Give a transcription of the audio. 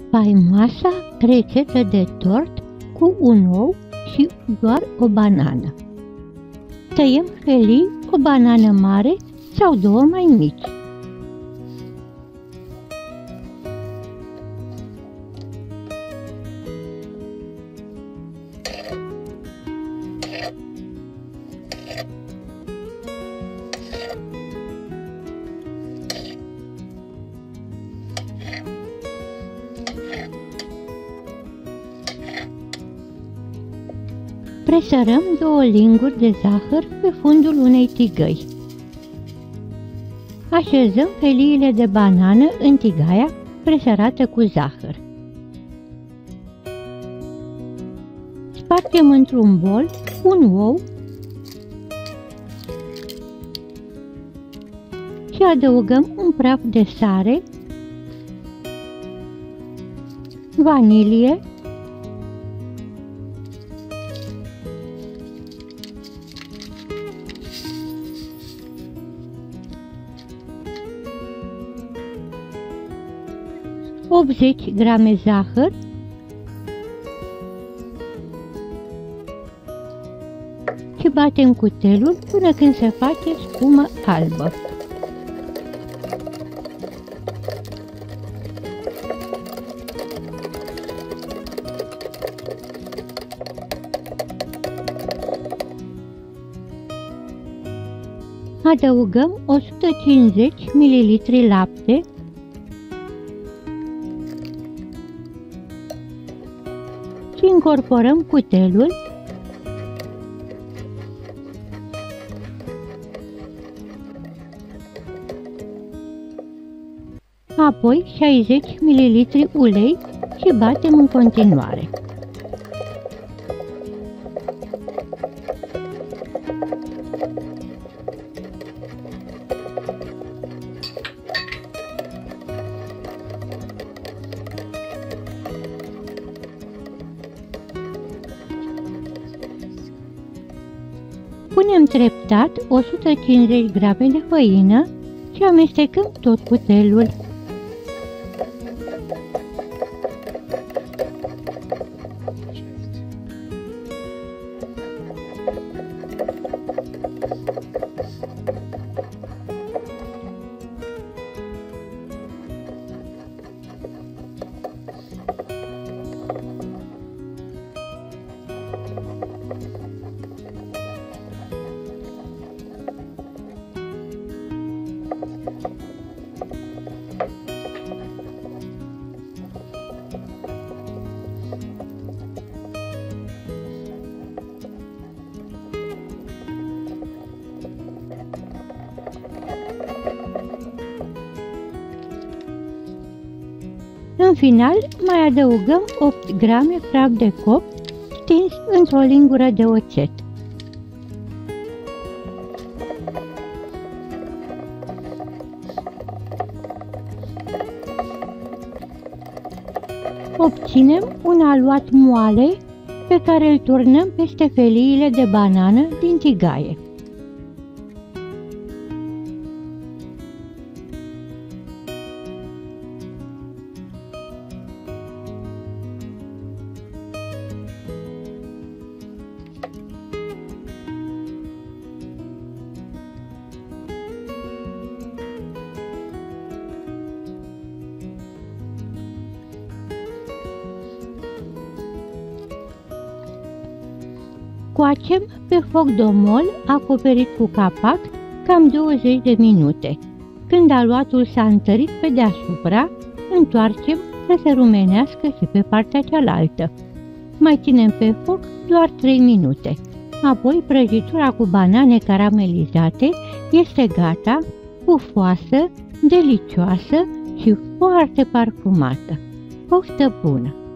Faimoasa rețetă de tort cu un ou și doar o banană. Tăiem felii o banană mare sau două mai mici. Presărăm 2 linguri de zahăr pe fundul unei tigăi. Așezăm feliile de banană în tigaia presărată cu zahăr. Spargem într-un bol un ou și adăugăm un praf de sare, vanilie, grame zahăr și batem cutelul până când se face spumă albă. Adăugăm 150 ml lapte și incorporăm cutelul. Apoi 60 ml ulei și batem în continuare. Punem treptat 150 grame de făină și amestecăm tot cutelul. În final, mai adăugăm 8 grame praf de copt stins într-o lingură de oțet. Obținem un aluat moale pe care îl turnăm peste feliile de banană din tigaie. Coacem pe foc domol acoperit cu capac cam 20 de minute. Când aluatul s-a întărit pe deasupra, întoarcem să se rumenească și pe partea cealaltă. Mai ținem pe foc doar 3 minute. Apoi prăjitura cu banane caramelizate este gata, pufoasă, delicioasă și foarte parfumată. Poftă bună!